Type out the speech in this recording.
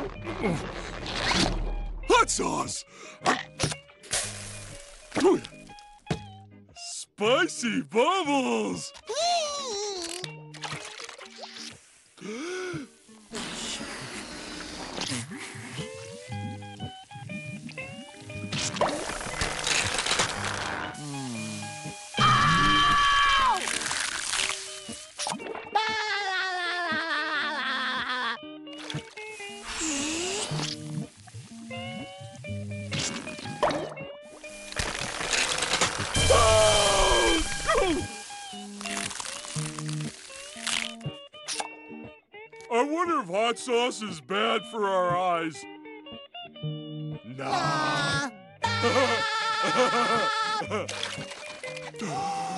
Hot sauce! Spicy bubbles! I wonder if hot sauce is bad for our eyes. Nah.